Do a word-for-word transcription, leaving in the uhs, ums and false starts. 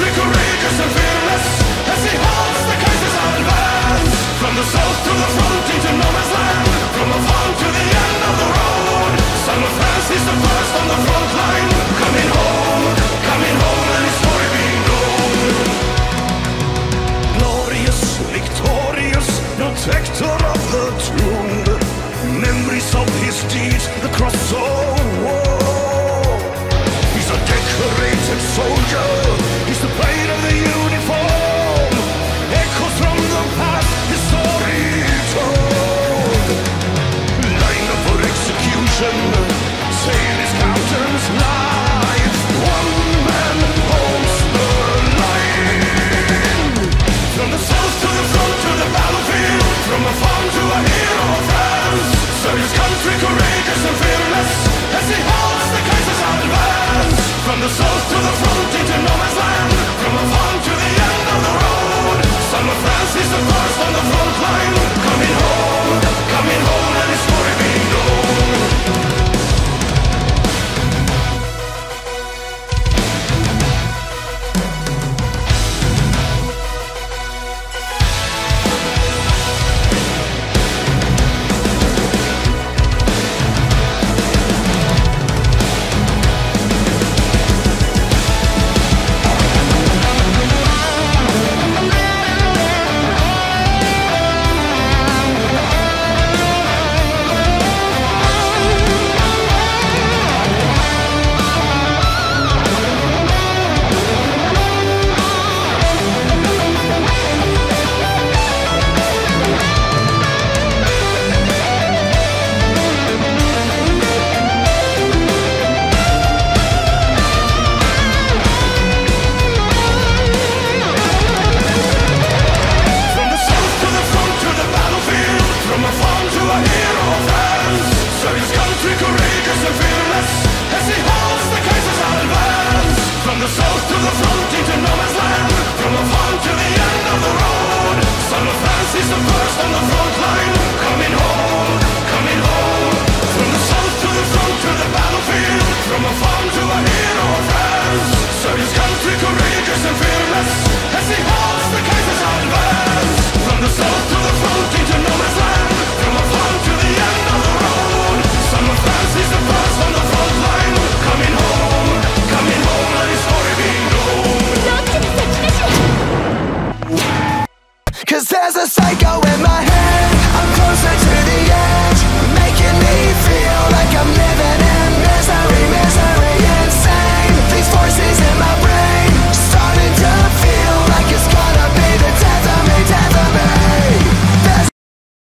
country courageous and fearless as he holds the Kaiser's advance. From the south to the front into no man's land, from the farm to the end of the road. Son of France is the first on the front line, coming home, coming home, and his story being known. Glorious, victorious, protector of the tomb, memories of his deeds across all war. He's a decorated soldier, he's the pride of the uniform. Echoes from the past, his story told. Lined up for execution, saved his captain's life. One man holds the line. From the south to the front to the battlefield, from a farm to a hero of France. Serve his country courageous and fearless as he holds the Kaiser's advance. From the south to the front into no man's land, from a farm to the end of the road. Son of France is the first on the front line, coming home, coming home, and his story being known. Cause there's a psycho